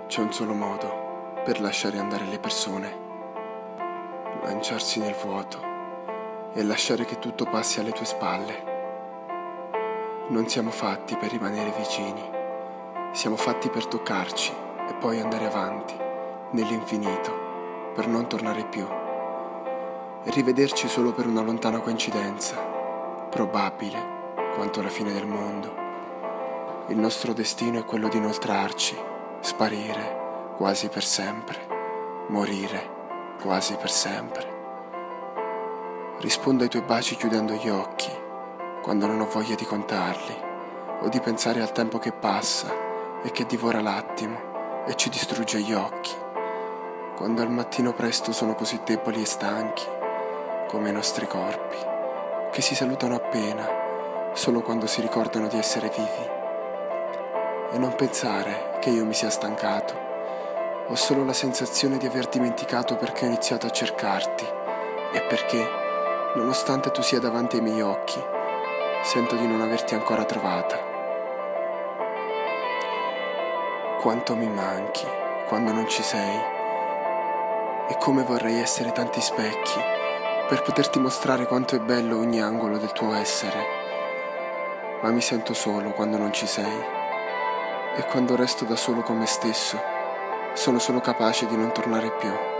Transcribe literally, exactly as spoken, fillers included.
C'è un solo modo per lasciare andare le persone: lanciarsi nel vuoto e lasciare che tutto passi alle tue spalle. Non siamo fatti per rimanere vicini, siamo fatti per toccarci e poi andare avanti, nell'infinito, per non tornare più e rivederci solo per una lontana coincidenza, probabile quanto la fine del mondo. Il nostro destino è quello di inoltrarci, sparire quasi per sempre, morire quasi per sempre. Rispondo ai tuoi baci chiudendo gli occhi, quando non ho voglia di contarli, o di pensare al tempo che passa e che divora l'attimo e ci distrugge gli occhi, quando al mattino presto sono così deboli e stanchi, come i nostri corpi, che si salutano appena, solo quando si ricordano di essere vivi. E non pensare che io mi sia stancato, ho solo la sensazione di aver dimenticato perché ho iniziato a cercarti e perché, nonostante tu sia davanti ai miei occhi, sento di non averti ancora trovata. Quanto mi manchi quando non ci sei e come vorrei essere tanti specchi per poterti mostrare quanto è bello ogni angolo del tuo essere, ma mi sento solo quando non ci sei. E quando resto da solo con me stesso, sono solo capace di non tornare più.